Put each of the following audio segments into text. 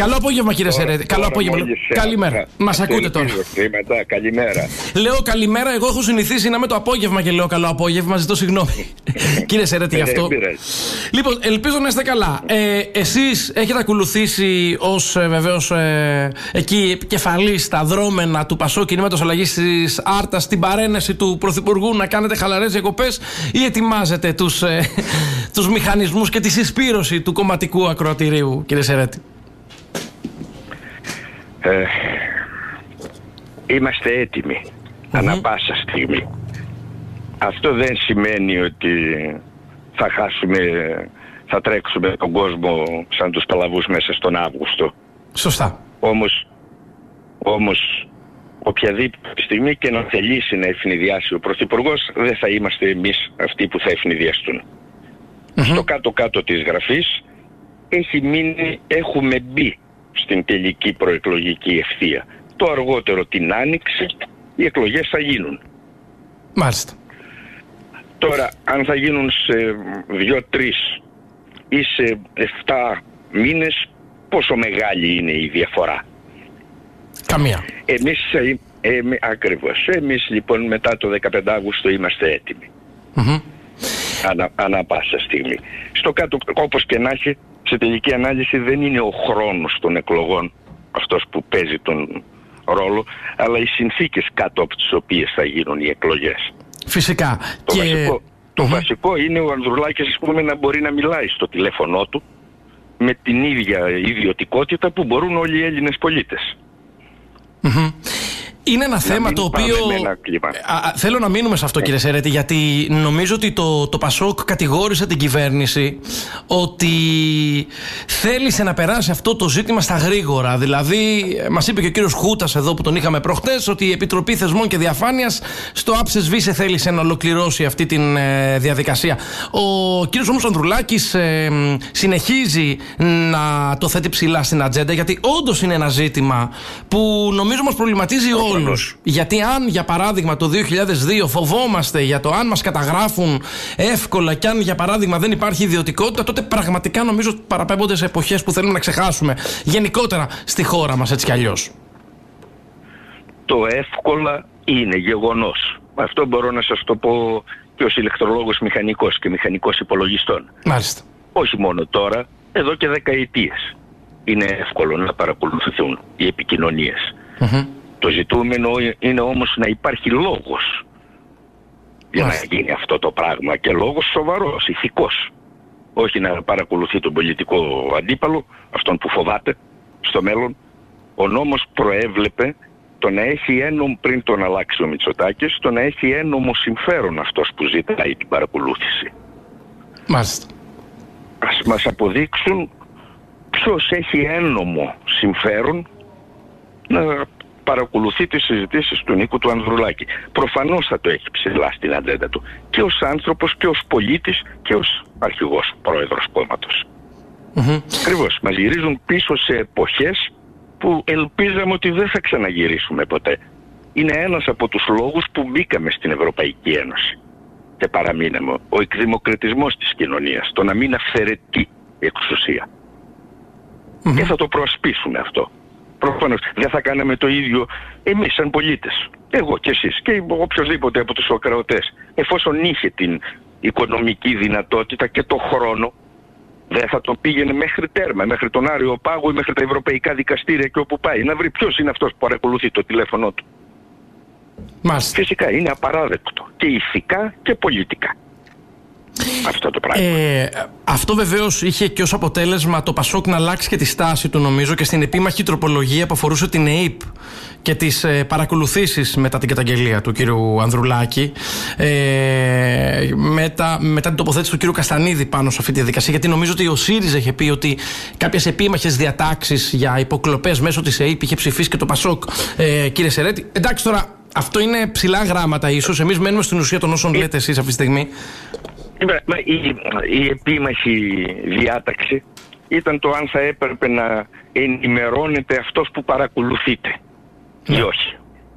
Καλό απόγευμα, κύριε Σερέτη. Καλό απόγευμα. Καλημέρα. Μας ακούτε τώρα? Καλημέρα. Λέω καλημέρα. Εγώ έχω συνηθίσει να είμαι το απόγευμα και λέω καλό απόγευμα. Ζητώ συγγνώμη. Κύριε Σερέτη, γι' αυτό. Λοιπόν, ελπίζω να είστε καλά. Εσείς έχετε ακολουθήσει ως βεβαίως εκεί επικεφαλής στα δρόμενα του Πασόκ Κινήματος Αλλαγής της Άρτας την παρένεση του Πρωθυπουργού να κάνετε χαλαρές διακοπές, ή ετοιμάζετε τους μηχανισμούς και τη συσπήρωση του κομματικού ακροατηρίου, κύριε Σερέτη? Είμαστε έτοιμοι ανά πάσα στιγμή. Αυτό δεν σημαίνει ότι θα τρέξουμε τον κόσμο σαν τους παλαβούς μέσα στον Αύγουστο. Σωστά. Όμως οποιαδήποτε στιγμή και να θελήσει να ευνηδιάσει ο Πρωθυπουργός, δεν θα είμαστε εμείς αυτοί που θα ευνηδιαστούν. Στο κάτω-κάτω της γραφής έχουμε μπει στην τελική προεκλογική ευθεία. Το αργότερο την Άνοιξη οι εκλογές θα γίνουν. Μάλιστα. Τώρα, αν θα γίνουν σε 2-3 ή σε 7 μήνες, πόσο μεγάλη είναι η διαφορά? Καμία. Ακριβώς. Εμείς λοιπόν μετά το 15 Αύγουστο είμαστε έτοιμοι. Ανά πάσα στιγμή. Στο κάτω, όπως και να έχει, σε τελική ανάλυση δεν είναι ο χρόνος των εκλογών αυτός που παίζει τον ρόλο, αλλά οι συνθήκες κάτω από τις οποίες θα γίνουν οι εκλογές. Φυσικά. Το βασικό είναι ο Ανδρουλάκης, ας πούμε, να μπορεί να μιλάει στο τηλέφωνό του με την ίδια ιδιωτικότητα που μπορούν όλοι οι Έλληνες πολίτες. Είναι ένα θέμα το οποίο θέλω να μείνουμε σε αυτό, κύριε Σερέτη, γιατί νομίζω ότι το Πασόκ κατηγόρησε την κυβέρνηση ότι θέλησε να περάσει αυτό το ζήτημα στα γρήγορα. Δηλαδή, μας είπε και ο κύριος Χούτας εδώ που τον είχαμε προχτές, ότι η Επιτροπή Θεσμών και Διαφάνειας στο άψες βήσε θέλησε να ολοκληρώσει αυτή τη διαδικασία. Ο κύριος όμως Ανδρουλάκης συνεχίζει να το θέτει ψηλά στην ατζέντα, γιατί όντως είναι ένα ζήτημα που νομίζω μας προβληματίζει όλους. Γιατί αν για παράδειγμα το 2002 φοβόμαστε για το αν μας καταγράφουν εύκολα και αν για παράδειγμα δεν υπάρχει ιδιωτικότητα, τότε πραγματικά νομίζω παραπέμπονται σε εποχές που θέλουμε να ξεχάσουμε γενικότερα στη χώρα μας, έτσι κι αλλιώς. Το εύκολα είναι γεγονός. Αυτό μπορώ να σας το πω και ως ηλεκτρολόγος μηχανικός και μηχανικός υπολογιστών. Μάλιστα. Όχι μόνο τώρα, εδώ και δεκαετίες είναι εύκολο να παρακολουθηθούν οι επικοινωνίες. Το ζητούμενο είναι όμως να υπάρχει λόγος για να γίνει αυτό το πράγμα, και λόγος σοβαρός, ηθικός. Όχι να παρακολουθεί τον πολιτικό αντίπαλο, αυτόν που φοβάται στο μέλλον. Ο νόμος προέβλεπε το να έχει ένομο, πριν τον αλλάξει ο Μητσοτάκης, το να έχει ένομο συμφέρον αυτός που ζητάει την παρακολούθηση. Μάλιστα. Ας μας αποδείξουν ποιος έχει ένομο συμφέρον να παρακολουθεί τις συζητήσεις του Νίκου του Ανδρουλάκη. Προφανώς θα το έχει ψηλά στην ατζέντα του, και ως άνθρωπος και ως πολίτης και ως αρχηγός πρόεδρος κόμματος. Ακριβώς. Μας γυρίζουν πίσω σε εποχές που ελπίζαμε ότι δεν θα ξαναγυρίσουμε ποτέ. Είναι ένας από τους λόγους που μπήκαμε στην Ευρωπαϊκή Ένωση και παραμείναμε. Ο εκδημοκρατισμός της κοινωνίας, το να μην αυθαιρετεί η εξουσία. Και θα το προασπίσουμε αυτό. Προφανώς δεν θα κάναμε το ίδιο εμείς σαν πολίτες. Εγώ και εσείς και οποιοδήποτε από τους ακροατές. Εφόσον είχε την οικονομική δυνατότητα και το χρόνο, δεν θα τον πήγαινε μέχρι τέρμα, μέχρι τον Άριο Πάγο ή μέχρι τα ευρωπαϊκά δικαστήρια και όπου πάει, να βρει ποιος είναι αυτός που παρακολουθεί το τηλέφωνό του. Μάλιστα. Φυσικά είναι απαράδεκτο και ηθικά και πολιτικά αυτό το πράγμα. Αυτό βεβαίως είχε και ως αποτέλεσμα το Πασόκ να αλλάξει και τη στάση του, νομίζω, και στην επίμαχη τροπολογία που αφορούσε την ΕΕΠ και τις παρακολουθήσεις μετά την καταγγελία του κύριου Ανδρουλάκη, μετά την τοποθέτηση του κύριου Καστανίδη πάνω σε αυτή τη διαδικασία, γιατί νομίζω ότι ο ΣΥΡΙΖΑ είχε πει ότι κάποιες επίμαχες διατάξεις για υποκλοπές μέσω της ΕΕΠ είχε ψηφίσει και το Πασόκ. Κύριε Σερέτη, εντάξει, τώρα αυτό είναι ψηλά γράμματα ίσως, εμείς μένουμε στην ουσία των όσων λέτε εσείς αυτή τη στιγμή. Η επίμαχη διάταξη ήταν το αν θα έπρεπε να ενημερώνεται αυτός που παρακολουθείτε ή όχι.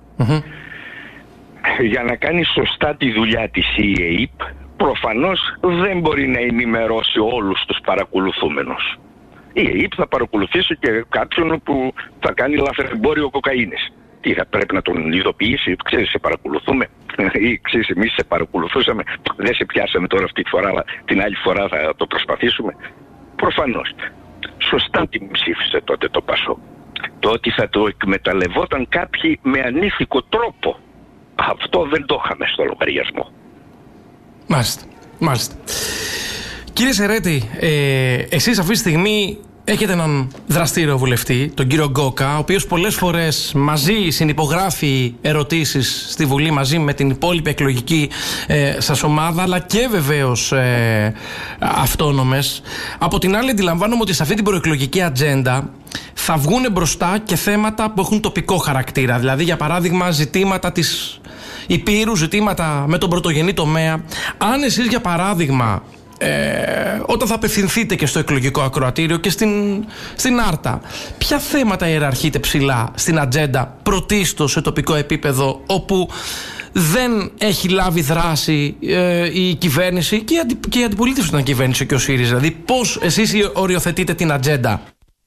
Για να κάνει σωστά τη δουλειά της η ΕΕΠ, προφανώς δεν μπορεί να ενημερώσει όλους τους παρακολουθούμενους. Η ΕΕΠ θα παρακολουθήσει και κάποιον που θα κάνει λαθρεμπόριο κοκαίνης. Τι, θα πρέπει να τον ειδοποιήσει, ξέρεις, σε παρακολουθούμε, ή ξέρεις, εμείς σε παρακολουθούσαμε, δεν σε πιάσαμε τώρα αυτή τη φορά, αλλά την άλλη φορά θα το προσπαθήσουμε. Προφανώς. Σωστά την ψήφισε τότε το ΠΑΣΟΚ. Το ότι θα το εκμεταλλευόταν κάποιοι με ανήθικο τρόπο, αυτό δεν το είχαμε στο λογαριασμό. Μάλιστα. Κύριε Σερέτη, εσείς αυτή τη στιγμή έχετε έναν δραστήριο βουλευτή, τον κύριο Γκόκα, ο οποίος πολλές φορές μαζί συνυπογράφει ερωτήσεις στη Βουλή μαζί με την υπόλοιπη εκλογική σας ομάδα, αλλά και βεβαίως αυτόνομες. Από την άλλη, αντιλαμβάνομαι ότι σε αυτή την προεκλογική ατζέντα θα βγουν μπροστά και θέματα που έχουν τοπικό χαρακτήρα. Δηλαδή, για παράδειγμα, ζητήματα της Υπήρου, ζητήματα με τον πρωτογενή τομέα. Αν εσείς, για παράδειγμα, όταν θα απευθυνθείτε και στο εκλογικό ακροατήριο και στην Άρτα, ποια θέματα ιεραρχείτε ψηλά στην ατζέντα πρωτίστως σε τοπικό επίπεδο, όπου δεν έχει λάβει δράση η κυβέρνηση και η αντιπολίτευση των κυβέρνηση και ο ΣΥΡΙΖΑ? Δηλαδή, πώς εσείς οριοθετείτε την ατζέντα?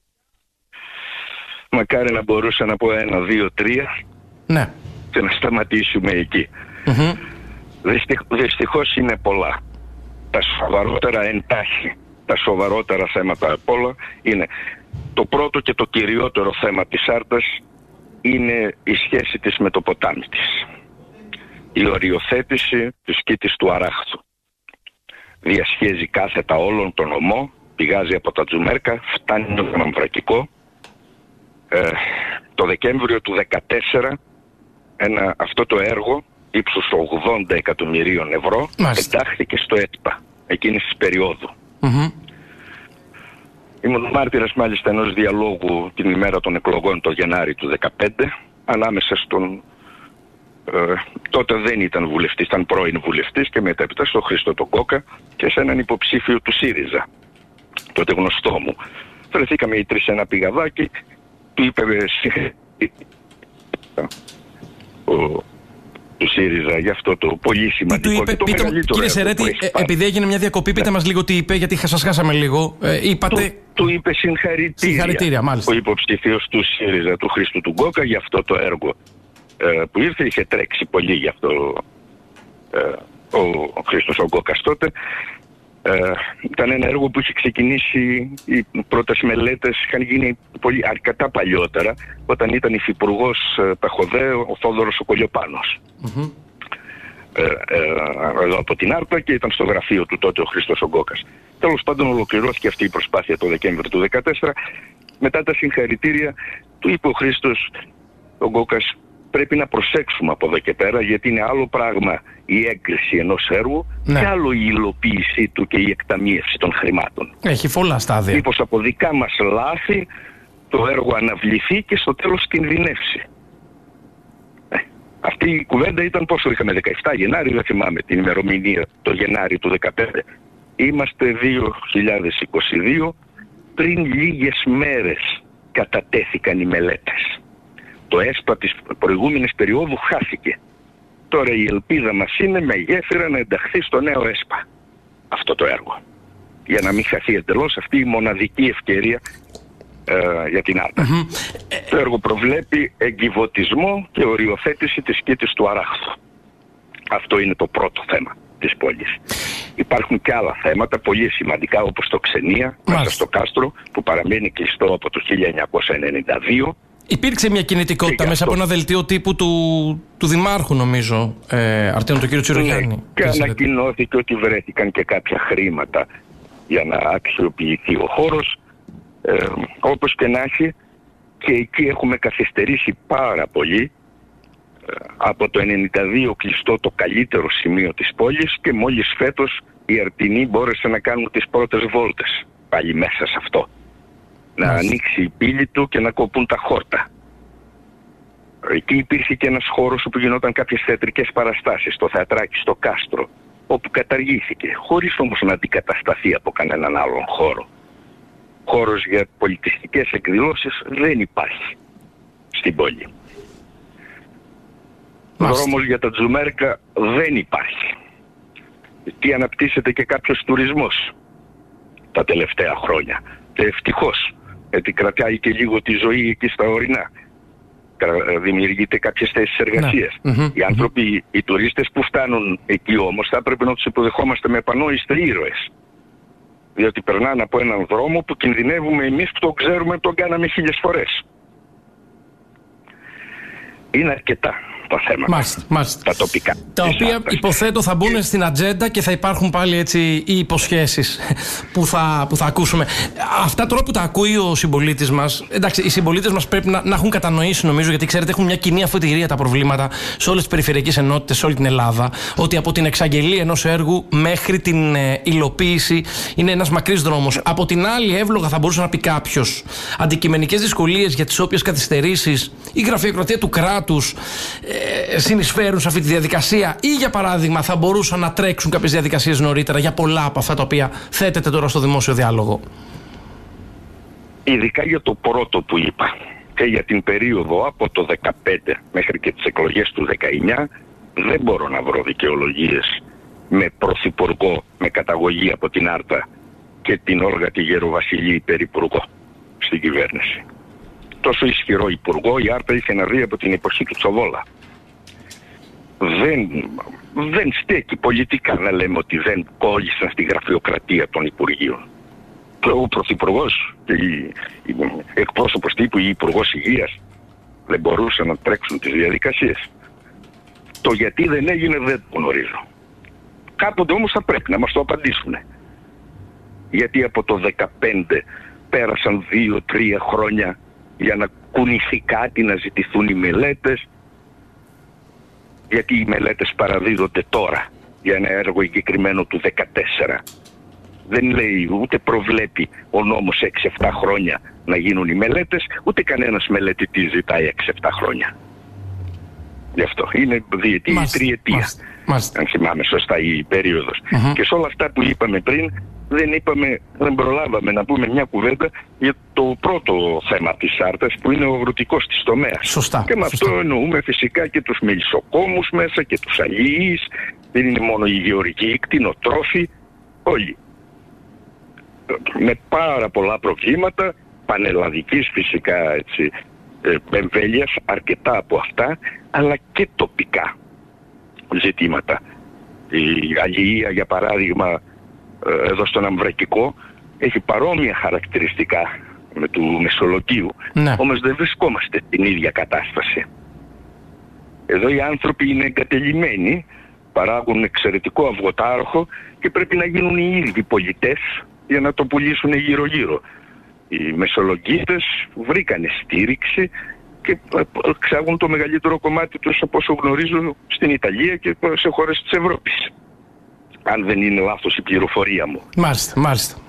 Μακάρι να μπορούσα να πω 1, 2, 3 ναι, και να σταματήσουμε εκεί. Δυστυχώς είναι πολλά. Τα σοβαρότερα εντάχει, τα σοβαρότερα θέματα απ' όλα είναι το πρώτο και το κυριότερο θέμα της Άρτας είναι η σχέση της με το ποτάμι της. Η οριοθέτηση της Κήτης του Αράχθου. Διασχίζει κάθετα όλον τον ομό, πηγάζει από τα Τζουμέρκα, φτάνει στο Μαμβρακικό. Το Δεκέμβριο του 2014 αυτό το έργο ύψους 80 εκατομμυρίων ευρώ εντάχθηκε στο ΕΤΠΑ εκείνης της περίοδου. Ήμουν μάρτυρας μάλιστα ενός διαλόγου την ημέρα των εκλογών το Γενάρη του 2015 ανάμεσα στον τότε δεν ήταν βουλευτής, ήταν πρώην βουλευτής και μετέπειτα στον Χρήστο τον Κόκα και σε έναν υποψήφιο του ΣΥΡΙΖΑ, τότε γνωστό μου. Βρεθήκαμε οι τρεις σε ένα πηγαδάκι, του είπε του ΣΥΡΙΖΑ για αυτό το πολύ σημαντικό και το μεγαλύτερο. Κύριε Σερέτη, επειδή έγινε μια διακοπή, πείτε μας λίγο τι είπε, γιατί σας χάσαμε λίγο. Του είπε συγχαρητήρια μάλιστα. Ο υποψηφίος του ΣΥΡΙΖΑ, του Χρήστου του Γκόκα, για αυτό το έργο που ήρθε. Είχε τρέξει πολύ γι' αυτό ο Χρήστος ο Γκόκας τότε. Ήταν ένα έργο που είχε ξεκινήσει, οι πρώτες μελέτες είχαν γίνει αρκετά παλιότερα, όταν ήταν υφυπουργός Παχοδέ ο Θόδωρος ο Κολιοπάνος. Εδώ από την Άρτα, και ήταν στο γραφείο του τότε ο Χρήστος ο Γκόκας. Τέλος πάντων ολοκληρώθηκε αυτή η προσπάθεια το Δεκέμβριο του 2014. Μετά τα συγχαρητήρια του είπε ο Χρήστος ο Γκόκας, πρέπει να προσέξουμε από εδώ και πέρα, γιατί είναι άλλο πράγμα η έγκριση ενός έργου και άλλο η υλοποίησή του και η εκταμείευση των χρημάτων. Έχει πολλά στάδια. Μήπως από δικά μας λάθη το έργο αναβληθεί και στο τέλος κινδυνεύσει. Αυτή η κουβέντα ήταν πόσο είχαμε, 17 Γενάρη, δεν θυμάμαι την ημερομηνία, το Γενάρη του 2015. Είμαστε 2022, πριν λίγες μέρες κατατέθηκαν οι μελέτες. Το ΕΣΠΑ της προηγούμενης περίοδου χάθηκε. Τώρα η ελπίδα μας είναι με γέφυρα να ενταχθεί στο νέο ΕΣΠΑ αυτό το έργο. Για να μην χαθεί εντελώς αυτή η μοναδική ευκαιρία για την Άρτα. Το έργο προβλέπει εγκιβωτισμό και οριοθέτηση της Κήτης του Αράχθου. Αυτό είναι το πρώτο θέμα της πόλης. Υπάρχουν και άλλα θέματα πολύ σημαντικά, όπως το Ξενία μέσα στο κάστρο, που παραμένει κλειστό από το 1992. Υπήρξε μια κινητικότητα μέσα από ένα δελτίο τύπου του Δημάρχου, νομίζω, Αρτέμου, του κ. Τσιρογιάννη. Ναι, και ανακοινώθηκε ότι βρέθηκαν και κάποια χρήματα για να αξιοποιηθεί ο χώρος. Όπως και να έχει, και εκεί έχουμε καθυστερήσει πάρα πολύ. Από το 1992 κλειστό το καλύτερο σημείο της πόλης, και μόλις φέτος οι Αρτινοί μπόρεσαν να κάνουν τις πρώτες βόλτες πάλι μέσα σε αυτό. Να ανοίξει η πύλη του και να κοπούν τα χόρτα. Εκεί υπήρχε και ένας χώρος όπου γινόταν κάποιες θεατρικές παραστάσεις, το θεατράκι στο κάστρο, όπου καταργήθηκε, χωρίς όμως να αντικατασταθεί από κανέναν άλλον χώρο. Χώρος για πολιτιστικές εκδηλώσεις δεν υπάρχει στην πόλη. Δρόμος για τα Τζουμέρκα δεν υπάρχει. Τι αναπτύσσεται και κάποιος τουρισμός τα τελευταία χρόνια. ευτυχώς, γιατί κρατάει και λίγο τη ζωή εκεί στα ορεινά. Δημιουργείται κάποιες θέσεις εργασίας. Οι άνθρωποι, οι τουρίστες που φτάνουν εκεί όμως, θα έπρεπε να τους υποδεχόμαστε με πανό, είστε ήρωες. Διότι περνάνε από έναν δρόμο που κινδυνεύουμε εμείς που το ξέρουμε, τον κάναμε 1000 φορές. Είναι αρκετά τα θέματα, τα τοπικά. Τα οποία υποθέτω θα μπουν στην ατζέντα και θα υπάρχουν πάλι έτσι οι υποσχέσεις που θα ακούσουμε. Αυτά τώρα που τα ακούει ο συμπολίτης μας, εντάξει, οι συμπολίτες μας πρέπει να έχουν κατανοήσει, νομίζω, γιατί ξέρετε έχουν μια κοινή αφετηρία τα προβλήματα σε όλες τις περιφερειακές ενότητες, σε όλη την Ελλάδα, ότι από την εξαγγελία ενός έργου μέχρι την υλοποίηση είναι ένας μακρύς δρόμος. Από την άλλη, εύλογα θα μπορούσε να πει κάποιος, αντικειμενικές δυσκολίες για τις όποιες καθυστερήσεις η γραφειοκρατία του κράτους συνεισφέρουν σε αυτή τη διαδικασία, ή για παράδειγμα θα μπορούσαν να τρέξουν κάποιες διαδικασίες νωρίτερα για πολλά από αυτά τα οποία θέτεται τώρα στο δημόσιο διάλογο? Ειδικά για το πρώτο που είπα και για την περίοδο από το 2015 μέχρι και τις εκλογές του 2019, δεν μπορώ να βρω δικαιολογίες με πρωθυπουργό με καταγωγή από την Άρτα και την Όλγα τη Γεροβασιλή υπερυπουργό στην κυβέρνηση. Τόσο ισχυρό υπουργό η Άρτα είχε να δει από την εποχή του Τσοβόλα. Δεν στέκει πολιτικά να λέμε ότι δεν κόλλησαν στη γραφειοκρατία των Υπουργείων. Ο Πρωθυπουργός και η εκπρόσωπος τύπου, η Υπουργός Υγείας δεν μπορούσαν να τρέξουν τις διαδικασίες. Το γιατί δεν έγινε δεν το γνωρίζω. Κάποτε όμως θα πρέπει να μας το απαντήσουν. Γιατί από το 2015 πέρασαν 2-3 χρόνια για να κουνηθεί κάτι, να ζητηθούν οι μελέτες. Γιατί οι μελέτες παραδίδονται τώρα για ένα έργο εγκεκριμένο του 2014. Δεν λέει ούτε προβλέπει ο νόμος 6-7 χρόνια να γίνουν οι μελέτες, ούτε κανένας μελετητής ζητάει 6-7 χρόνια. Γι' αυτό είναι διετία ή τριετία, αν θυμάμαι σωστά η περίοδος. Και σε όλα αυτά που είπαμε πριν, δεν προλάβαμε να πούμε μια κουβέντα για το πρώτο θέμα της Άρτας, που είναι ο αγροτικός της τομέας. Σωστά. Και με αυτό εννοούμε φυσικά και τους μελισσοκόμους μέσα και τους αλληλείς. Δεν είναι μόνο οι γεωργοί, οι κτηνοτρόφοι, όλοι. Με πάρα πολλά προβλήματα, πανελλαδικής φυσικά εμβέλειας, αρκετά από αυτά, αλλά και τοπικά ζητήματα. Η αλληλεία, για παράδειγμα, εδώ στον Αμβρακικό, έχει παρόμοια χαρακτηριστικά με του Μεσολογγίου. Ναι. Όμως δεν βρισκόμαστε στην ίδια κατάσταση. Εδώ οι άνθρωποι είναι εγκατελειμμένοι, παράγουν εξαιρετικό αυγοτάροχο και πρέπει να γίνουν οι ίδιοι πολιτές για να το πουλήσουν γύρω-γύρω. Οι Μεσολογγίτες βρήκανε στήριξη και εξάγουν το μεγαλύτερο κομμάτι τους, από όσο γνωρίζω, στην Ιταλία και σε χώρες της Ευρώπης. Αν δεν είναι λάθος η πληροφορία μου. Μάλιστα.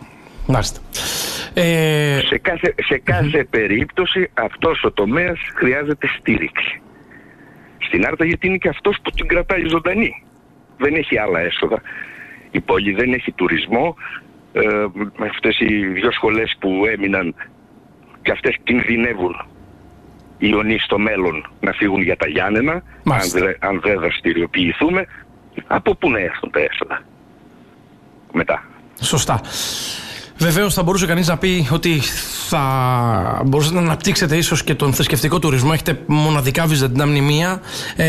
Σε κάθε περίπτωση αυτός ο τομέας χρειάζεται στήριξη. Στην Άρτα, γιατί είναι και αυτός που την κρατάει ζωντανή. Δεν έχει άλλα έσοδα. Η πόλη δεν έχει τουρισμό. Αυτές οι 2 σχολές που έμειναν και αυτές κινδυνεύουν οι ιονείς στο μέλλον να φύγουν για τα Γιάννενα, αν δεν δραστηριοποιηθούμε. Από πού να έρθουν τα έσοδα μετά? Σωστά. Βεβαίως θα μπορούσε κανείς να πει ότι θα μπορούσατε να αναπτύξετε ίσως και τον θρησκευτικό τουρισμό. Έχετε μοναδικά βυζαντινά μνημεία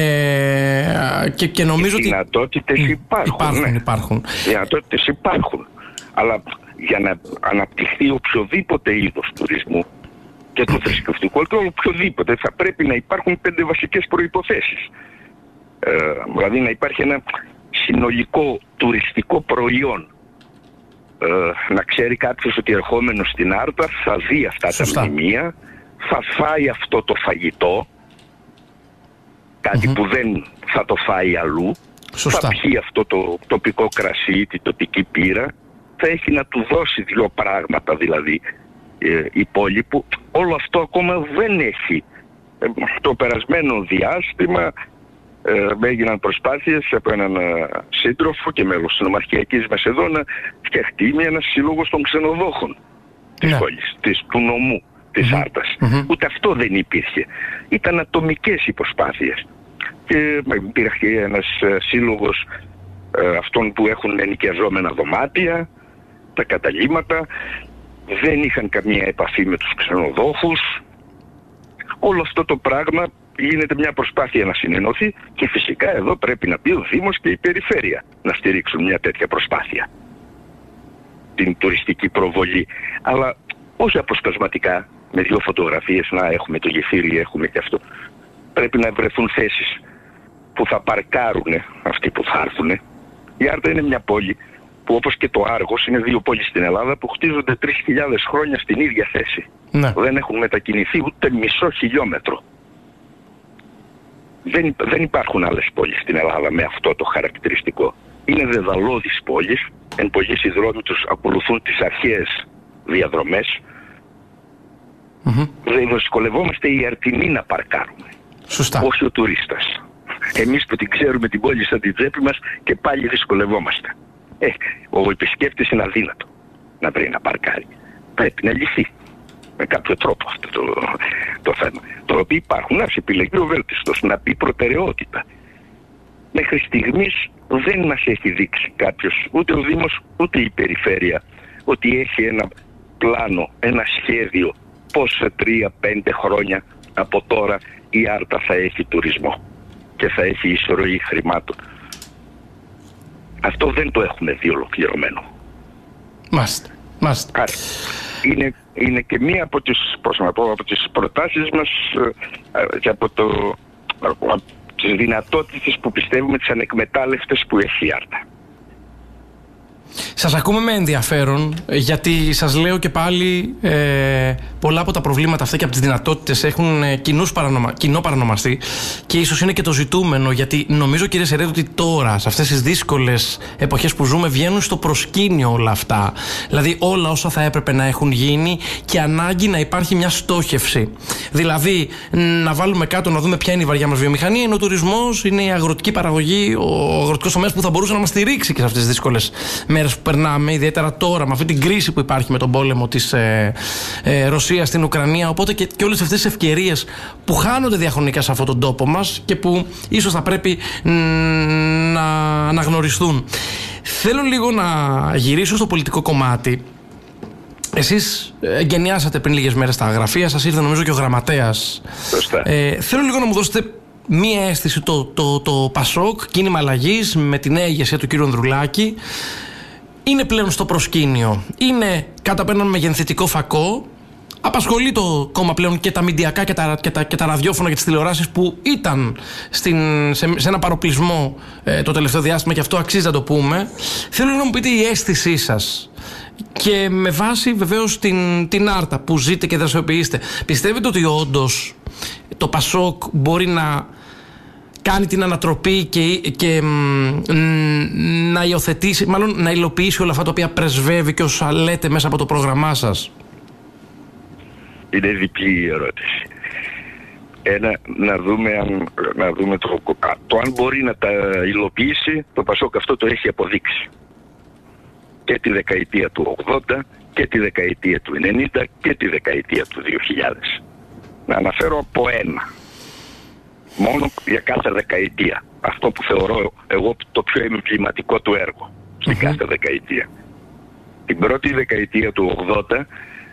και νομίζω ότι... Οι δυνατότητες υπάρχουν. Δυνατότητες υπάρχουν. Αλλά για να αναπτυχθεί οποιοδήποτε είδος τουρισμού, και το θρησκευτικό και οποιοδήποτε, θα πρέπει να υπάρχουν 5 βασικές προϋποθέσεις. Δηλαδή να υπάρχει ένα συνολικό τουριστικό προϊόν. Να ξέρει κάποιος ότι ερχόμενος στην Άρτα θα δει αυτά τα μνημεία, θα φάει αυτό το φαγητό, κάτι που δεν θα το φάει αλλού, θα πιει αυτό το τοπικό κρασί, την τοπική πύρα, θα έχει να του δώσει 2 πράγματα δηλαδή η πόλη, που όλο αυτό ακόμα δεν έχει. Το περασμένο διάστημα έγιναν προσπάθειες από έναν σύντροφο και μέλος της Νομαρχιακής μας εδώ να φτιαχτεί ένας σύλλογος των ξενοδόχων της πόλης, του νομού της Άρτας. Ούτε αυτό δεν υπήρχε. Ήταν ατομικές οι προσπάθειες. Και υπήρχε ένας σύλλογος αυτών που έχουν ενοικιαζόμενα δωμάτια, τα καταλύματα. δεν είχαν καμία επαφή με τους ξενοδόχους. Όλο αυτό το πράγμα γίνεται μια προσπάθεια να συνενωθεί και φυσικά εδώ πρέπει να πει ο Δήμος και η Περιφέρεια να στηρίξουν μια τέτοια προσπάθεια. Την τουριστική προβολή. Αλλά όχι αποσπασματικά με 2 φωτογραφίες, να έχουμε το γεφύρι, έχουμε και αυτό. Πρέπει να βρεθούν θέσεις που θα παρκάρουν αυτοί που θα έρθουν. Η Άρτα είναι μια πόλη που, όπως και το Άργος, είναι 2 πόλεις στην Ελλάδα που χτίζονται 3.000 χρόνια στην ίδια θέση. Ναι. Δεν έχουν μετακινηθεί ούτε μισό χιλιόμετρο. Δεν υπάρχουν άλλες πόλεις στην Ελλάδα με αυτό το χαρακτηριστικό. Είναι δεδαλώδεις πόλεις, εν πολλής οι δρόμοι τους ακολουθούν τις αρχαίες διαδρομές. Δεν δυσκολευόμαστε οι Αρτινοί να παρκάρουμε. Σωστά. Όχι ο τουρίστας. Εμείς που την ξέρουμε την πόλη σαν την τσέπη μας και πάλι δυσκολευόμαστε. Ο επισκέπτης είναι αδύνατο να βρει να παρκάρει. Πρέπει να λυθεί με κάποιο τρόπο αυτό το θέμα. Το οποίο υπάρχουν, να επιλεγεί ο βέλτιστος, να πει προτεραιότητα. Μέχρι στιγμής δεν μας έχει δείξει κάποιος, ούτε ο Δήμος ούτε η Περιφέρεια, ότι έχει ένα πλάνο, ένα σχέδιο πώς σε 3-5 χρόνια από τώρα η Άρτα θα έχει τουρισμό και θα έχει εισρωή χρημάτων. Αυτό δεν το έχουμε δει ολοκληρωμένο. Μάστε. Άρα, είναι και μία από τις προτάσεις μας και από τις δυνατότητες που πιστεύουμε, τις ανεκμετάλλευτες που έχει η Άρτα. Σας ακούμε με ενδιαφέρον, γιατί σας λέω και πάλι πολλά από τα προβλήματα αυτά και από τις δυνατότητες έχουν κοινό παρανομαστή και ίσως είναι και το ζητούμενο, γιατί νομίζω, κύριε Σερέδη, ότι τώρα σε αυτές τις δύσκολες εποχές που ζούμε βγαίνουν στο προσκήνιο όλα αυτά. Δηλαδή όλα όσα θα έπρεπε να έχουν γίνει και ανάγκη να υπάρχει μια στόχευση. Δηλαδή να βάλουμε κάτω, να δούμε ποια είναι η βαριά μας βιομηχανία, είναι ο τουρισμός, είναι η αγροτική παραγωγή, ο αγροτικός τομέας που θα μπορούσε να μας στηρίξει και σε αυτές τις δύσκολες μέρες που περνάμε, ιδιαίτερα τώρα με αυτή την κρίση που υπάρχει με τον πόλεμο της Ρωσίας στην Ουκρανία. Οπότε και όλες αυτές τις ευκαιρίες που χάνονται διαχρονικά σε αυτόν τον τόπο μας και που ίσως θα πρέπει να αναγνωριστούν. Θέλω λίγο να γυρίσω στο πολιτικό κομμάτι. Εσείς εγκαινιάσατε πριν λίγες μέρες τα γραφεία σας, ήρθε νομίζω και ο γραμματέας. Θέλω λίγο να μου δώσετε μία αίσθηση. Το ΠΑΣΟΚ, κίνημα αλλαγής, με τη νέα ηγεσία του κ. Ανδρουλάκη, είναι πλέον στο προσκήνιο. Είναι κάτω από έναν μεγενθητικό φακό. Απασχολεί το κόμμα πλέον και τα μηντιακά και τα ραδιόφωνα και τις τηλεοράσεις που ήταν σε ένα παροπλισμό το τελευταίο διάστημα, και αυτό αξίζει να το πούμε. Θέλω να μου πείτε η αίσθησή σας. Και με βάση βεβαίως την Άρτα που ζείτε και δραστηριοποιείστε, πιστεύετε ότι όντως το ΠΑΣΟΚ μπορεί να κάνει την ανατροπή και να υιοθετήσει, μάλλον να υλοποιήσει όλα αυτά τα οποία πρεσβεύει και όσα λέτε μέσα από το πρόγραμμά σας? Είναι διπλή η ερώτηση. Να δούμε το αν μπορεί να τα υλοποιήσει. Το ΠΑΣΟΚ αυτό το έχει αποδείξει. Και τη δεκαετία του 80 και τη δεκαετία του 90 και τη δεκαετία του 2000. Να αναφέρω από ένα. Μόνο για κάθε δεκαετία. Αυτό που θεωρώ εγώ το πιο εμβληματικό του έργο στην κάθε δεκαετία. Την πρώτη δεκαετία του 80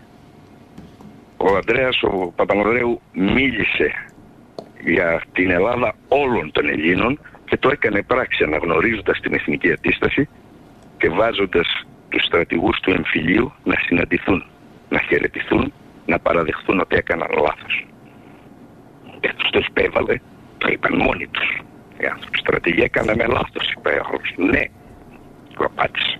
ο Ανδρέας ο Παπανδρέου μίλησε για την Ελλάδα όλων των Ελλήνων και το έκανε πράξη, αναγνωρίζοντας την εθνική αντίσταση και βάζοντας τους στρατηγούς του εμφυλίου να συναντηθούν, να χαιρετηθούν, να παραδεχθούν ότι έκαναν λάθος. Και τους το υπέβαλε, το είπαν μόνοι τους. Οι άνθρωποι στρατηγοί έκαναμε λάθος, είπε ο άλλος. Ναι, του απάντησε.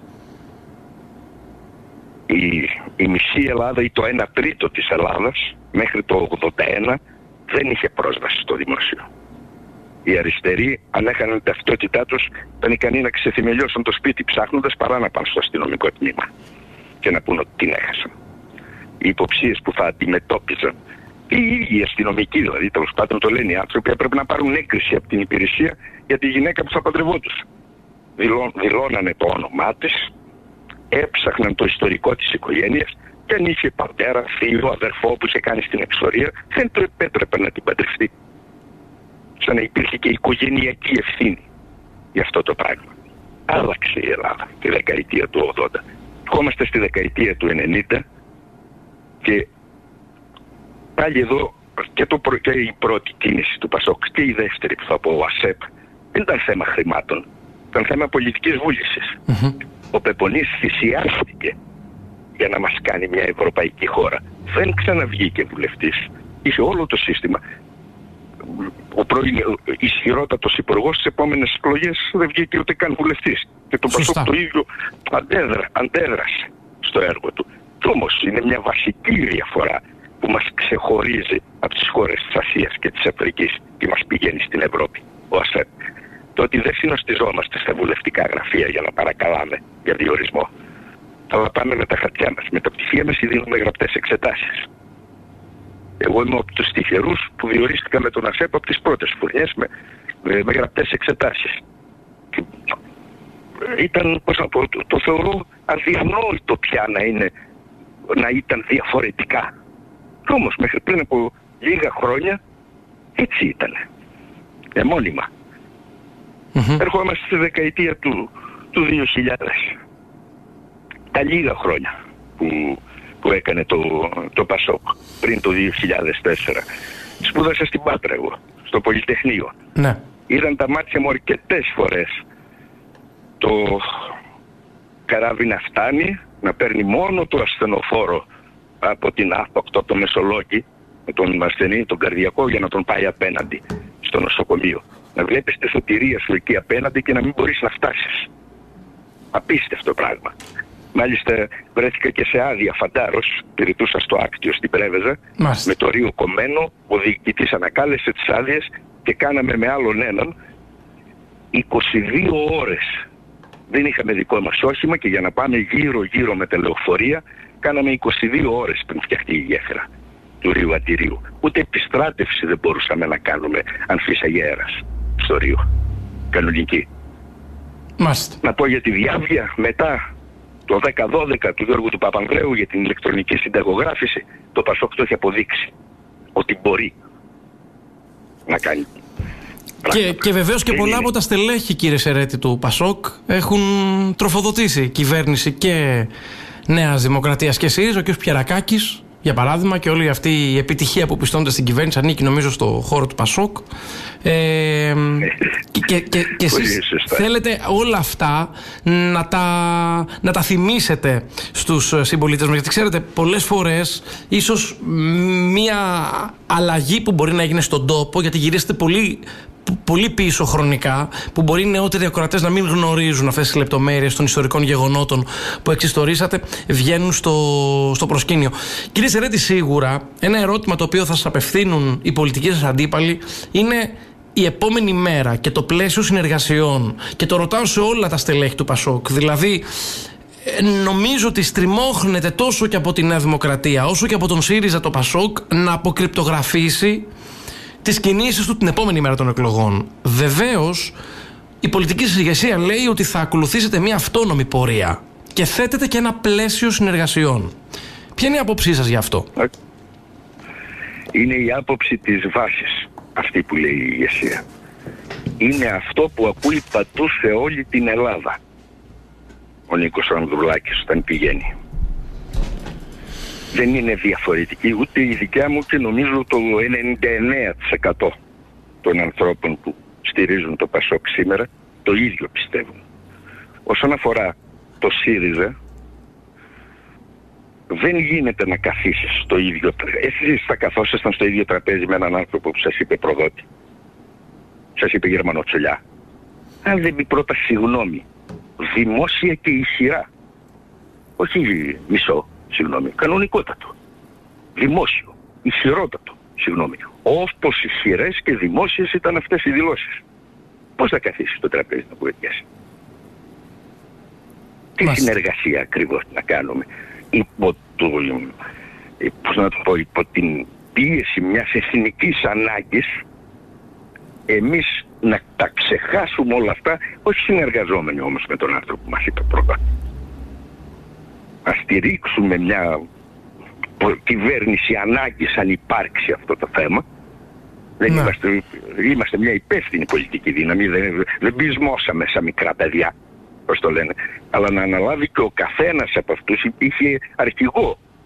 Η μισή Ελλάδα ή το 1/3 της Ελλάδας μέχρι το 81 δεν είχε πρόσβαση στο δημόσιο. Οι αριστεροί, αν έχαναν ταυτότητά τους, ήταν ικανοί να ξεθυμελιώσουν το σπίτι ψάχνοντας παρά να πάνε στο αστυνομικό τμήμα και να πούν ότι την έχασαν. Οι υποψίες που θα αντιμετώπιζαν οι ίδιοι αστυνομικοί, δηλαδή τέλος πάντων το λένε οι άνθρωποι, έπρεπε να πάρουν έγκριση από την υπηρεσία για τη γυναίκα που θα παντρευόντουσαν. Δηλώνανε το όνομά της, έψαχναν το ιστορικό της οικογένειας και αν είχε πατέρα, φίλο, αδερφό που είχε κάνει στην εξορία, δεν το επέτρεπε να την παντρευτεί. Σαν να υπήρχε και οικογενειακή ευθύνη για αυτό το πράγμα. Άλλαξε η Ελλάδα τη δεκαετία του 80. Ερχόμαστε στη δεκαετία του 90 Και πάλι εδώ και η πρώτη κίνηση του ΠΑΣΟΚ και η δεύτερη που θα πω, ο ΑΣΕΠ, δεν ήταν θέμα χρημάτων, ήταν θέμα πολιτικής βούλησης. Ο Πεπονής θυσιάστηκε για να μας κάνει μια ευρωπαϊκή χώρα. Δεν ξαναβγήκε βουλευτής. Είχε όλο το σύστημα. Ο πρώην ισχυρότατος υπουργός στις επόμενες εκλογές δεν βγήκε ούτε καν βουλευτής. Και το ΠΑΣΟΚ το ίδιο αντέδρασε στο έργο του. Και όμως είναι μια βασική διαφορά που μας ξεχωρίζει από τις χώρες της Ασίας και της Αφρικής και μας πηγαίνει στην Ευρώπη, ο ΑΣΕΠ. Το ότι δεν συνοστιζόμαστε στα βουλευτικά γραφεία για να παρακαλάμε για διορισμό. Αλλά πάμε με τα χαρτιά μας, με τα πτυχία μας ή δίνουμε γραπτές εξετάσεις. Εγώ είμαι από τους τυχερούς που διορίστηκα με τον ΑΣΕΠ από τις πρώτες φουρνιές με γραπτές εξετάσεις. Ήταν, πώς να πω, το θεωρώ αδιανόητο πια να ήταν διαφορετικά. Και όμως μέχρι πριν από λίγα χρόνια έτσι ήταν. Μόνιμα. Ερχόμαστε στη δεκαετία του 2000. Τα λίγα χρόνια που έκανε το ΠΑΣΟΚ πριν το 2004. Σπούδασα στην Πάτρα εγώ, στο Πολυτεχνείο. Ναι. Είδαν τα μάτια μου αρκετές φορές το καράβι να φτάνει, να παίρνει μόνο το ασθενοφόρο από την ΑΠΟΚΤΟ, το Μεσολόγγι, με τον ασθενή, τον καρδιακό, για να τον πάει απέναντι στο νοσοκομείο. Να βλέπεις τη σωτηρία σου εκεί απέναντι και να μην μπορείς να φτάσεις. Απίστευτο πράγμα. Μάλιστα βρέθηκα και σε άδεια φαντάρος, πυρητούσα στο Άκτιο στην Πρέβεζα, με το ρίο κομμένο, ο διοικητής ανακάλεσε τις άδειες και κάναμε με άλλον έναν 22 ώρες. Δεν είχαμε δικό μας όχημα και για να πάμε γύρω-γύρω με τα λεωφορεία κάναμε 22 ώρες πριν φτιαχτεί η γέφυρα του ρίου Αντιρίου. Ούτε επιστράτευση δεν μπορούσαμε να κάνουμε αν φύσαγε αέρας στο ρίο. Κανονική. Να πω για τη διάβγεια μετά το 10-12 του Γιώργου του Παπανδρέου για την ηλεκτρονική συνταγογράφηση. Το ΠΑΣΟΚ το έχει αποδείξει ότι μπορεί να κάνει. Και βεβαίως και πολλά από τα στελέχη, κύριε Σερέτη, του ΠΑΣΟΚ έχουν τροφοδοτήσει κυβέρνηση και Νέας Δημοκρατίας και ΣΥΡΙΖΑ. Ο κ. Πιερακάκης, για παράδειγμα, και όλη αυτή η επιτυχία που πιστώνεται στην κυβέρνηση ανήκει νομίζω στο χώρο του ΠΑΣΟΚ. Και εσείς θέλετε όλα αυτά να τα θυμίσετε στους συμπολίτες μας. Γιατί ξέρετε, πολλές φορές ίσως μία αλλαγή που μπορεί να γίνει στον τόπο, γιατί γυρίσετε πολύ πίσω χρονικά, που μπορεί οι νεότεροι ακροατές να μην γνωρίζουν αυτές τις λεπτομέρειες των ιστορικών γεγονότων που εξιστορήσατε, βγαίνουν στο προσκήνιο. Κύριε Σερέτη, σίγουρα ένα ερώτημα το οποίο θα σας απευθύνουν οι πολιτικοί σας αντίπαλοι είναι η επόμενη μέρα και το πλαίσιο συνεργασιών. Και το ρωτάω σε όλα τα στελέχη του ΠΑΣΟΚ. Δηλαδή, νομίζω ότι στριμώχνεται τόσο και από τη Νέα Δημοκρατία όσο και από τον ΣΥΡΙΖΑ το ΠΑΣΟΚ να αποκρυπτογραφήσει τις κινήσεις του την επόμενη μέρα των εκλογών. Βεβαίως, η πολιτική σας ηγεσία λέει ότι θα ακολουθήσετε μια αυτόνομη πορεία και θέτετε και ένα πλαίσιο συνεργασιών. Ποια είναι η άποψή σας γι' αυτό? Είναι η άποψη της βάσης αυτή που λέει η ηγεσία. Είναι αυτό που ακούει παντού σε όλη την Ελλάδα ο Νίκος Ανδρουλάκης όταν πηγαίνει. Δεν είναι διαφορετική ούτε η δικιά μου και νομίζω το 99% των ανθρώπων που στηρίζουν το ΠΑΣΟΚ σήμερα το ίδιο πιστεύουν. Όσον αφορά το ΣΥΡΙΖΑ, δεν γίνεται να καθίσεις στο ίδιο τραπέζι. Εσείς θα καθόσασταν στο ίδιο τραπέζι με έναν άνθρωπο που σας είπε προδότη, σας είπε Γερμανοτσολιά. Αν δεν πει πρώτα συγγνώμη, δημόσια και ισχυρά, όχι μισό, συγγνώμη, κανονικότατο, δημόσιο, ισχυρότατο, συγγνώμη. Όπως ισχυρές και δημόσιες ήταν αυτές οι δηλώσεις. Πώς θα καθίσεις στο τραπέζι να κουβεντιάσει? Τι συνεργασία ακριβώς να κάνουμε? Υπό την πίεση μιας εθνικής ανάγκης, εμείς να τα ξεχάσουμε όλα αυτά, όχι συνεργαζόμενοι όμως με τον άνθρωπο που μας είπε πρώτα. Να στηρίξουμε μια κυβέρνηση ανάγκης αν υπάρξει αυτό το θέμα. Δεν είμαστε μια υπεύθυνη πολιτική δύναμη, δεν πεισμώσαμε σαν μικρά παιδιά, πώς το λένε. Αλλά να αναλάβει και ο καθένας από αυτούς, είχε αρχηγό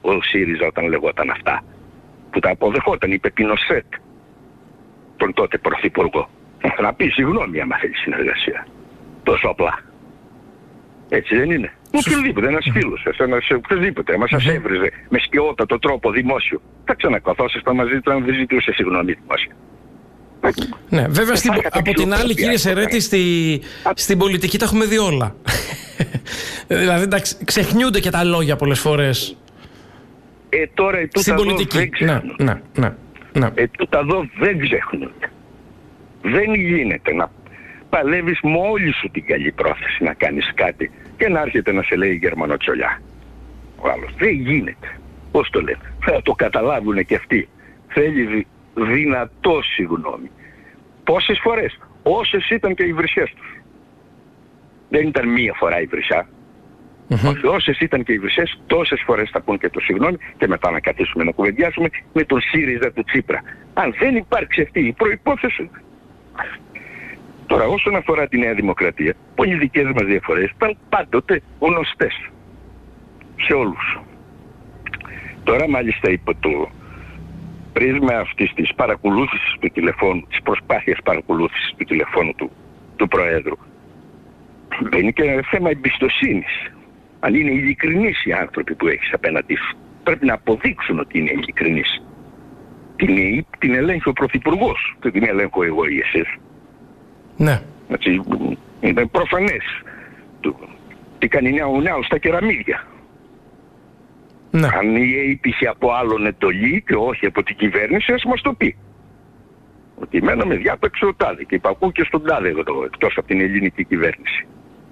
ο ΣΥΡΙΖΑ όταν λεγόταν αυτά. Που τα αποδεχόταν, είπε Πινοσέτ, τον τότε πρωθυπουργό. Να πει συγγνώμη άμα θέλει συνεργασία. Τόσο απλά. Έτσι δεν είναι? Οποιοδήποτε, ένας φίλος, οποιοδήποτε, άμα σας έβριζε με σκιότατο τρόπο δημόσιο, θα ξανακαθόσασταν μαζί του αν δεν ζητούσε συγγνώμη δημόσια. Ναι, βέβαια από την άλλη, κύριε Σερέτη, στην πολιτική τα έχουμε δει όλα. Δηλαδή ξεχνιούνται και τα λόγια πολλές φορές. Τώρα στην πολιτική δεν ξεχνούν. Ναι. Τούτα εδώ δεν ξεχνούν. Δεν γίνεται να παλεύεις με όλη σου την καλή πρόθεση να κάνεις κάτι και να έρχεται να σε λέει Γερμανοτσολιά. Ο άλλος. Δεν γίνεται. Πώς το λένε? Θα το καταλάβουν και αυτοί. Θέλει δυνατό συγγνώμη. Πόσες φορές? Όσες ήταν και οι βρυσιές τους. Δεν ήταν μία φορά η βρυσιά. Όσες ήταν και οι βρυσιές, τόσες φορές θα πούν και το συγγνώμη και μετά να καθίσουμε να κουβεντιάσουμε με τον ΣΥΡΙΖΑ του Τσίπρα. Αν δεν υπάρξει αυτή η προϋπόθεση. Τώρα όσον αφορά τη Νέα Δημοκρατία, πολιτικές μας διαφορές ήταν πάντοτε γνωστές σε όλους. Τώρα μάλιστα υπό το πρίσμα αυτής της παρακολούθησης του τηλεφώνου, της προσπάθειας παρακολούθησης του τηλεφώνου του Προέδρου, μπαίνει και θέμα εμπιστοσύνης. Αν είναι ειλικρινείς οι άνθρωποι που έχεις απέναντί σου, πρέπει να αποδείξουν ότι είναι ειλικρινείς. Την ελέγχει ο Πρωθυπουργός, δεν την ελέγχω εγώ ή εσείς. Ναι. Έτσι, είναι προφανές. Τι κάνει νιάου στα κεραμίδια. Ναι. Αν η αίτηση από άλλον εντολή και όχι από την κυβέρνηση, ας μας το πει. Ότι εμένα με διάπαιξε ο τάδε και υπακούω και στον τάδε εδώ, εκτός από την ελληνική κυβέρνηση.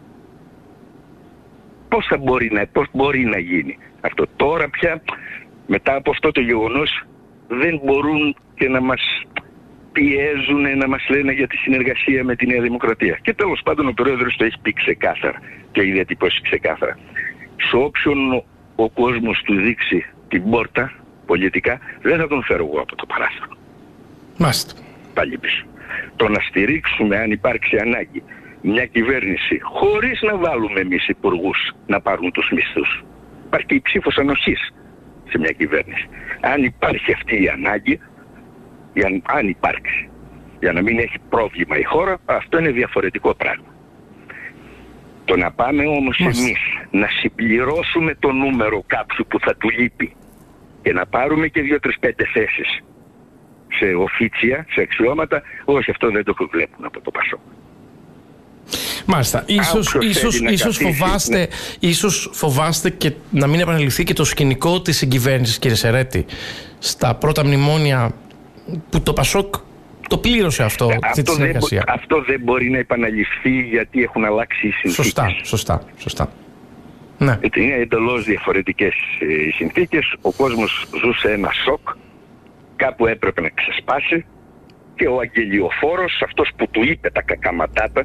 Πώς μπορεί να γίνει αυτό? Τώρα πια, μετά από αυτό το γεγονός, δεν μπορούν και να μας πιέζουν, να μας λένε για τη συνεργασία με τη Νέα Δημοκρατία. Και τέλος πάντων ο Πρόεδρος το έχει πει ξεκάθαρα και έχει διατυπώσει ξεκάθαρα. Σε όποιον ο κόσμος του δείξει την πόρτα πολιτικά, δεν θα τον φέρω εγώ από το παράθυρο. Μάλιστα. Πάλι πίσω. Το να στηρίξουμε, αν υπάρξει ανάγκη, μια κυβέρνηση χωρίς να βάλουμε εμείς υπουργούς να πάρουν τους μισθούς. Υπάρχει και η ψήφος ανοχής σε μια κυβέρνηση. Αν υπάρχει αυτή η ανάγκη, αν υπάρξει, για να μην έχει πρόβλημα η χώρα, αυτό είναι διαφορετικό πράγμα. Το να πάμε όμως εμείς να συμπληρώσουμε το νούμερο κάποιου που θα του λείπει και να πάρουμε και 2-3-5 θέσεις σε οφίτσια, σε αξιώματα, όχι, αυτό δεν το βλέπουν από το Πασόκ. Μάλιστα. Ίσως φοβάστε και να μην επαναληφθεί και το σκηνικό της συγκυβέρνησης, κύριε Σερέτη, στα πρώτα μνημόνια που το Πασόκ το πλήρωσε αυτή τη συνεργασία. Αυτό δεν μπορεί να επαναληφθεί γιατί έχουν αλλάξει οι συνθήκες. Σωστά. Ναι. Είναι εντελώς διαφορετικές οι συνθήκες. Ο κόσμος ζούσε ένα σοκ, κάπου έπρεπε να ξεσπάσει και ο αγγελιοφόρος, αυτός που του είπε τα κακαματάτα,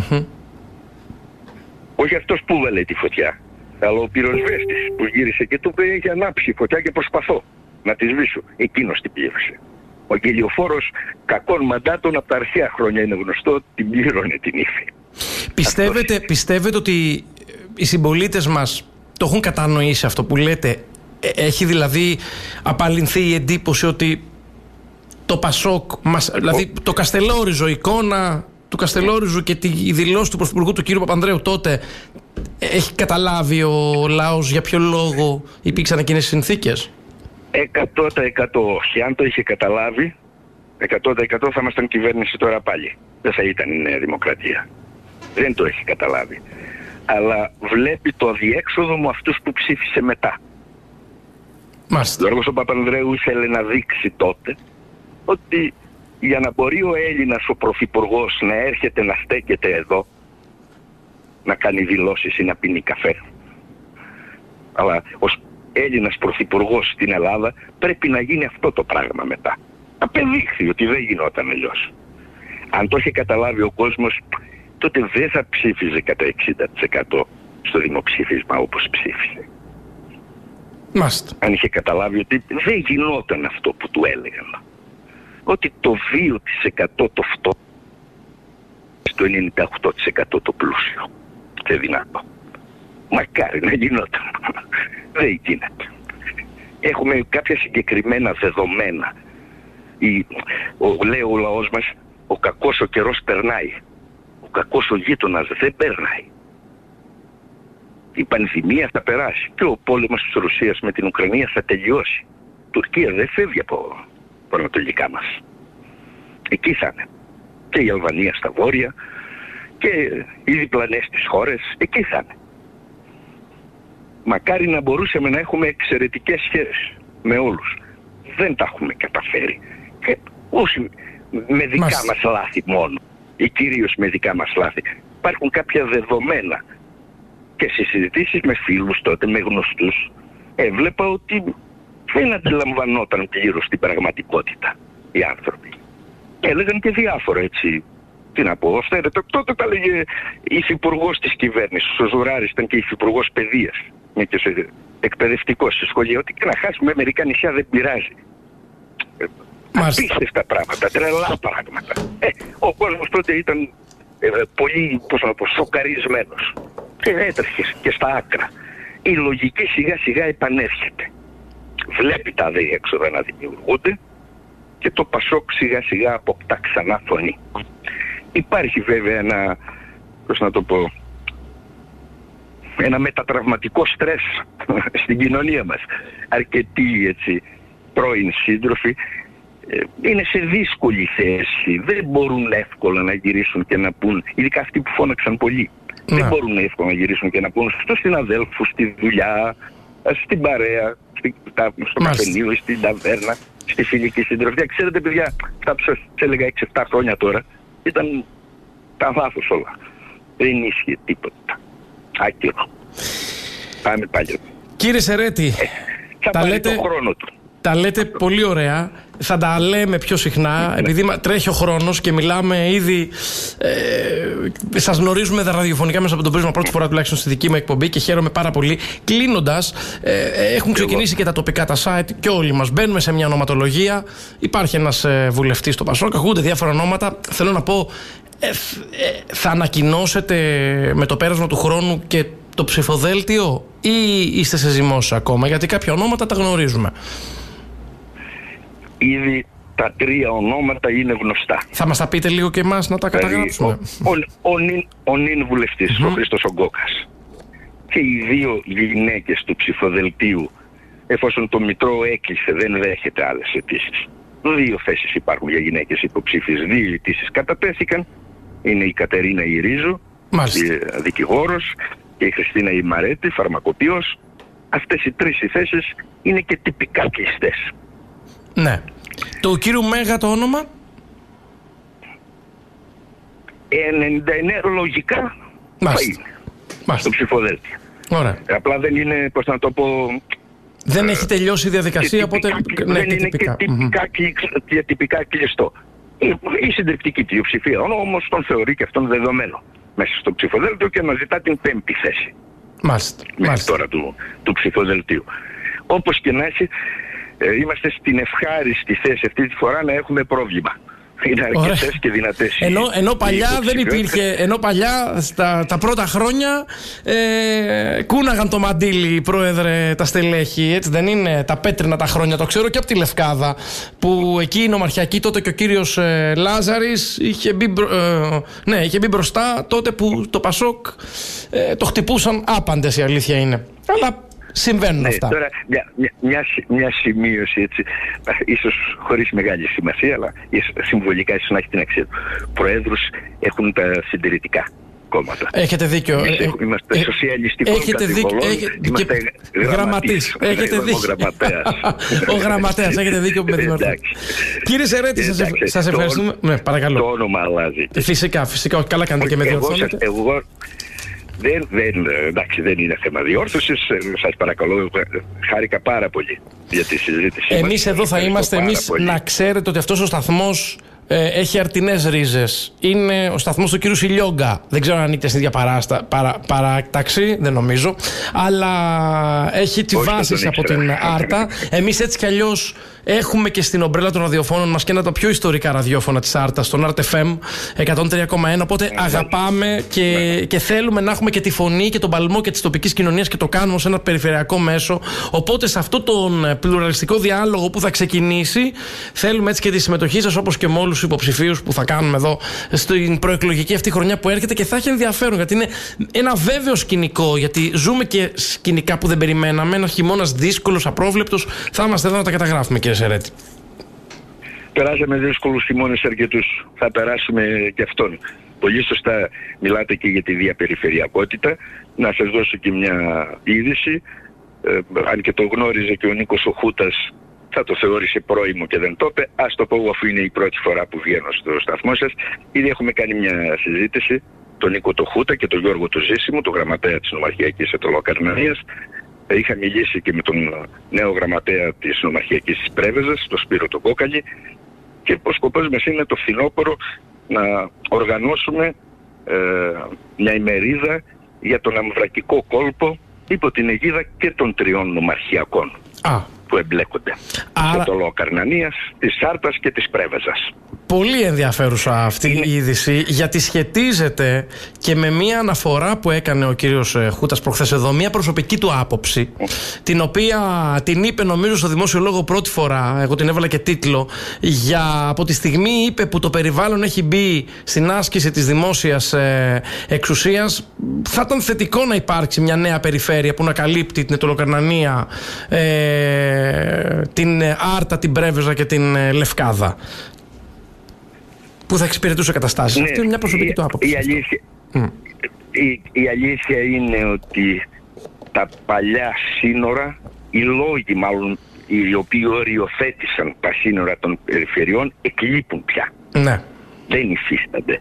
όχι αυτός που έβαλε τη φωτιά, αλλά ο πυροσβέστης που γύρισε και του είπε έχει ανάψει η φωτιά και προσπαθώ να τη σβήσω. Εκείνος την πλήρωσε. Ο αγγελιοφόρος κακών μαντάτων από τα αρχαία χρόνια είναι γνωστό, την πλήρωνε την ύφη. Πιστεύετε ότι οι συμπολίτες μας το έχουν κατανοήσει αυτό που λέτε? Έχει δηλαδή απαλληλθεί η εντύπωση ότι το Πασόκ, δηλαδή το Καστελόριζο, η εικόνα του Καστελόριζου και η δηλώση του Πρωθυπουργού του κ. Παπανδρέου τότε, έχει καταλάβει ο λαός για ποιο λόγο υπήρξαν εκείνες οι συνθήκες? 100% όχι. Αν το είχε καταλάβει, 100% θα ήμασταν κυβέρνηση τώρα πάλι. Δεν θα ήταν η Νέα Δημοκρατία. Δεν το έχει καταλάβει. Αλλά βλέπει το αδιέξοδο μου αυτούς που ψήφισε μετά. Μάλιστα. Ο Γιώργος ο Παπανδρέου ήθελε να δείξει τότε ότι για να μπορεί ο Έλληνας ο Πρωθυπουργός να έρχεται να στέκεται εδώ, να κάνει δηλώσεις ή να πίνει καφέ, αλλά ως Έλληνας Πρωθυπουργός στην Ελλάδα πρέπει να γίνει αυτό το πράγμα μετά. Απεδείχθη ότι δεν γινόταν αλλιώς. Αν το είχε καταλάβει ο κόσμος, τότε δεν θα ψήφιζε κατά 60% στο δημοψήφισμα όπως ψήφισε. Μάλιστα. Αν είχε καταλάβει ότι δεν γινόταν αυτό που του έλεγαν. Ότι το 2% το φτώχο, στο 98% το πλούσιο και δυνατό. Μακάρι να γινόταν. Δεν γίνεται. Έχουμε κάποια συγκεκριμένα δεδομένα. Λέει ο λαός μας, ο κακός ο καιρός περνάει. Ο κακός ο γείτονας δεν περνάει. Η πανδημία θα περάσει και ο πόλεμος της Ρωσίας με την Ουκρανία θα τελειώσει. Η Τουρκία δεν φεύγει από ανατολικά μας. Εκεί θα είναι. Και η Αλβανία στα βόρεια και οι διπλανές της χώρες, εκεί θα είναι. Μακάρι να μπορούσαμε να έχουμε εξαιρετικές σχέσεις με όλους. Δεν τα έχουμε καταφέρει. Και όχι με δικά μας λάθη μόνο, ή κυρίως με δικά μας λάθη. Υπάρχουν κάποια δεδομένα. Και στις συζητήσεις με φίλους τότε, με γνωστούς, έβλεπα ότι δεν αντιλαμβανόταν πλήρως την πραγματικότητα οι άνθρωποι. Έλεγαν και διάφορα, έτσι. Τι να πω, τότε τα έλεγε η υφυπουργός της κυβέρνησης, ο Ζουράρης ήταν και υφυπουργός παιδείας, και εκπαιδευτικός στη σχολεία, ότι και να χάσουμε μερικά νησιά δεν πειράζει. Απίστευτα πράγματα, τρελά πράγματα. Ο κόσμος τότε ήταν πολύ, σοκαρισμένος και έτρεχε και στα άκρα. Η λογική σιγά σιγά επανέρχεται. Βλέπει τα διέξοδα να δημιουργούνται και το Πασόκ σιγά σιγά αποκτά ξανά φωνή. Υπάρχει βέβαια ένα μετατραυματικό στρες στην κοινωνία μας. Αρκετοί πρώην σύντροφοι είναι σε δύσκολη θέση. Δεν μπορούν εύκολα να γυρίσουν και να πούν, ειδικά αυτοί που φώναξαν πολύ, δεν μπορούν εύκολα να γυρίσουν και να πούν στους συναδέλφους, στη δουλειά, στην παρέα, στο καφενείο, στην ταβέρνα, στη φιλική συντροφιά. Ξέρετε παιδιά, αυτά που σας έλεγα 6-7 χρόνια τώρα, ήταν τα λάθος όλα. Δεν ίσχυε τίποτα. Άκυρο. Πάμε πάλι. Κύριε Σερέτη, τα λέτε πολύ ωραία. Θα τα λέμε πιο συχνά, επειδή τρέχει ο χρόνος και μιλάμε ήδη. Σας γνωρίζουμε τα ραδιοφωνικά μέσα από τον πρίσμα πρώτη φορά τουλάχιστον στη δική μου εκπομπή και χαίρομαι πάρα πολύ. Κλείνοντας, έχουν ξεκινήσει και τα τοπικά τα site και όλοι μας μπαίνουμε σε μια ονοματολογία. Υπάρχει ένας βουλευτής στο Πασόκ, ακούγονται διάφορα ονόματα. Θέλω να πω, θα ανακοινώσετε με το πέρασμα του χρόνου και το ψηφοδέλτιο ή είστε σε ζυμώσεις ακόμα? Γιατί κάποια ονόματα τα γνωρίζουμε. Ήδη τα 3 ονόματα είναι γνωστά. Θα μας τα πείτε λίγο και εμάς να τα καταγράψουμε? Ο νυν βουλευτής, ο Χρήστος Ογκόκας, και οι 2 γυναίκες του ψηφοδελτίου, εφόσον το Μητρό έκλεισε, δεν δέχεται άλλες αιτήσεις. 2 θέσεις υπάρχουν για γυναίκες υποψήφιες, 2 αιτήσεις κατατέθηκαν. Είναι η Κατερίνα Ιρίζου, δικηγόρος, και η Χριστίνα Ημαρέτη, φαρμακοποιός. Αυτές οι 3 θέσεις είναι και τυπικά κλειστές. Ναι. Του κύριου Μέγα το όνομα? 99 λογικά θα είναι στο ψηφοδέλτιο. Ωραία. Απλά δεν είναι, πώς να το πω... Δεν έχει τελειώσει η διαδικασία, οπότε... Δεν είναι και τυπικά κλειστό. Η συντριπτική πλειοψηφία όμως τον θεωρεί και αυτόν δεδομένο μέσα στο ψηφοδέλτιο και αναζητά την 5η θέση. Μέχρι τώρα του ψηφοδελτίου. Όπως και να έχει, είμαστε στην ευχάριστη θέση αυτή τη φορά να έχουμε πρόβλημα. Είναι αρκετές και δυνατές. Ενώ παλιά δεν υπήρχε. Ενώ παλιά τα πρώτα χρόνια κούναγαν το μαντίλι, πρόεδρε, τα στελέχη. Έτσι δεν είναι? Τα πέτρινα τα χρόνια. Το ξέρω και από τη Λευκάδα. Που εκεί η νομαρχιακή τότε και ο κύριος Λάζαρης είχε μπει μπροστά τότε που το Πασόκ το χτυπούσαν άπαντες, η αλήθεια είναι. Αλλά συμβαίνουν αυτά. Τώρα μια σημείωση, έτσι, ίσως χωρίς μεγάλη σημασία, αλλά συμβολικά ίσως να έχει την αξία του. Προέδρους έχουν τα συντηρητικά κόμματα. Έχετε δίκιο. Είμαστε σοσιαλιστικό κατηγορών. Είμαστε γραμματής. Έχετε δίκιο. Ο γραμματέας. Έχετε δίκιο που με δημιουργεί. Κύριε Σερέτη, σας ευχαριστούμε. Ναι, παρακαλώ. Το όνομα αλλάζει. Φυσικά. Καλά κάνετε και με διορθώνετε. Εντάξει, δεν είναι θέμα διόρθωσης. Σας παρακαλώ, χάρηκα πάρα πολύ για τη συζήτηση. Εμείς εδώ θα είμαστε, να ξέρετε ότι αυτός ο σταθμός έχει αρτινές ρίζες. Είναι ο σταθμός του κύριου Σιλιόγκα. Δεν ξέρω αν ανήκει στην ίδια παράταξη, δεν νομίζω. Αλλά έχει τη βάση από την Άρτα. Εμείς έτσι κι αλλιώς έχουμε και στην ομπρέλα των ραδιοφώνων μας και ένα από τα πιο ιστορικά ραδιόφωνα της Άρτας, τον Art FM 103,1. Οπότε αγαπάμε και θέλουμε να έχουμε και τη φωνή και τον παλμό και της τοπικής κοινωνίας και το κάνουμε σε ένα περιφερειακό μέσο. Οπότε σε αυτό τον πλουραλιστικό διάλογο που θα ξεκινήσει, θέλουμε έτσι και τη συμμετοχή σας, όπως και με όλους τους υποψηφίους που θα κάνουμε εδώ στην προεκλογική αυτή χρονιά που έρχεται, και θα έχει ενδιαφέρον γιατί είναι ένα βέβαιο σκηνικό. Γιατί ζούμε και σκηνικά που δεν περιμέναμε. Ένας χειμώνας δύσκολος, απρόβλεπτος. Θα είμαστε εδώ να τα καταγράφουμε, κύριε Σερέτη. Περάσαμε δύσκολους χειμώνες αρκετούς. Θα περάσουμε και αυτόν. Πολύ σωστά μιλάτε και για τη διαπεριφερειακότητα. Να σας δώσω και μια είδηση. Αν και το γνώριζε και ο Νίκος ο Χούτας, θα το θεώρησε πρόημο και δεν το είπε. Ας το πω αφού είναι η πρώτη φορά που βγαίνω στο σταθμό σας. Ήδη έχουμε κάνει μια συζήτηση, τον Νίκο το Χούτα και τον Γιώργο το Ζήσιμο, τον γραμματέα της Νομαρχιακής Ετωλοκαρνανίας. Είχα μιλήσει και με τον νέο γραμματέα της Νομαρχιακής της Πρέβεζας, τον Σπύρο τον Κόκαλη, και ο σκοπός μας είναι το φθινόπωρο να οργανώσουμε μια ημερίδα για τον αμβρακικό κόλπο υπό την αιγίδα και των 3 νομαρχιακών που εμπλέκονται. Της Ετωλοκαρνανίας, της Άρτας και της Πρέβεζας. Πολύ ενδιαφέρουσα αυτή η είδηση, γιατί σχετίζεται και με μία αναφορά που έκανε ο κύριος Χούτας προχθές εδώ, μία προσωπική του άποψη, την οποία την είπε νομίζω στο Δημόσιο Λόγο πρώτη φορά, εγώ την έβαλα και τίτλο, για από τη στιγμή είπε που το περιβάλλον έχει μπει στην άσκηση της δημόσιας εξουσίας, θα ήταν θετικό να υπάρξει μια νέα περιφέρεια που να καλύπτει την Ετωλοκαρνανία, την Άρτα, την Πρέβεζα και την Λευκάδα, που θα εξυπηρετούσε καταστάσεις. Αυτή είναι μια προσωπική του άποψη. Η αλήθεια είναι ότι τα παλιά σύνορα, οι λόγοι μάλλον οι οποίοι οριοθέτησαν τα σύνορα των περιφερειών, εκλείπουν πια. Ναι. Δεν υφίστανται.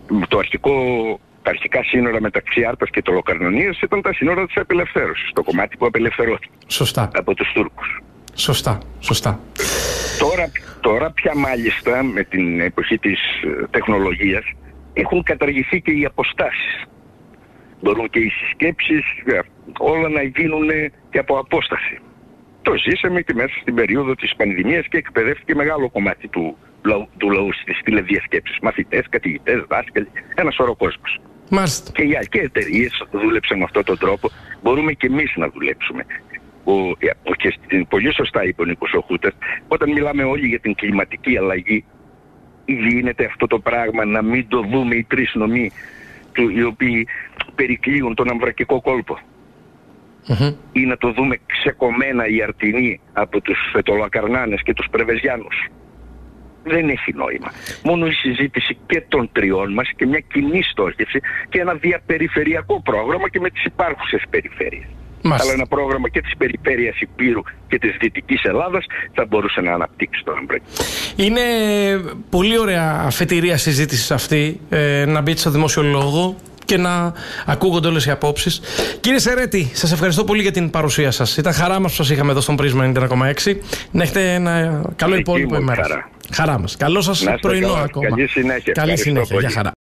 Τα αρχικά σύνορα μεταξύ Άρτας και Ετωλοκαρνανίας ήταν τα σύνορα της απελευθέρωσης, το κομμάτι που απελευθερώθηκε. Σωστά. Από τους Τούρκους. Σωστά. Τώρα πια μάλιστα με την εποχή της τεχνολογίας έχουν καταργηθεί και οι αποστάσεις. Μπορούν και οι συσκέψεις όλα να γίνουν και από απόσταση. Το ζήσαμε και μέσα στην περίοδο της πανδημίας και εκπαιδεύτηκε μεγάλο κομμάτι του λαού στις τηλεδιασκέψεις. Μαθητές, καθηγητές, δάσκαλοι, ένα σωρό κόσμος. Μάλιστα. Και εταιρείες δούλεψαν με αυτόν τον τρόπο. Μπορούμε και εμείς να δουλέψουμε. Και πολύ σωστά είπε ο Νίκος ο Χούτας, όταν μιλάμε όλοι για την κλιματική αλλαγή, γίνεται αυτό το πράγμα να μην το δούμε οι 3 νομοί οι οποίοι περικλείουν τον αμβρακικό κόλπο, ή να το δούμε ξεκομμένα οι αρτινοί από τους Ετωλοκαρνάνες και τους Πρεβεζιάνους. Δεν έχει νόημα. Μόνο η συζήτηση και των 3 μας και μια κοινή στόχευση και ένα διαπεριφερειακό πρόγραμμα και με τις υπάρχουσες περιφέρειες. Αλλά ένα πρόγραμμα και της περιφέρειας Υπήρου και της Δυτικής Ελλάδας θα μπορούσε να αναπτύξει το αμβρακικό. Είναι πολύ ωραία αφετηρία συζήτηση αυτή, να μπει στο Δημόσιο Λόγο και να ακούγονται όλες οι απόψεις. Κύριε Σερέτη, σας ευχαριστώ πολύ για την παρουσία σας. Ήταν χαρά μας που σας είχαμε εδώ στον Πρίσμα 91,6. Να έχετε ένα καλό υπόλοιπο ημέρα. Χαρά μας. Καλό σας πρωινό ακόμα. Καλή συνέχεια. Καλή συνέχεια. Γεια χαρά.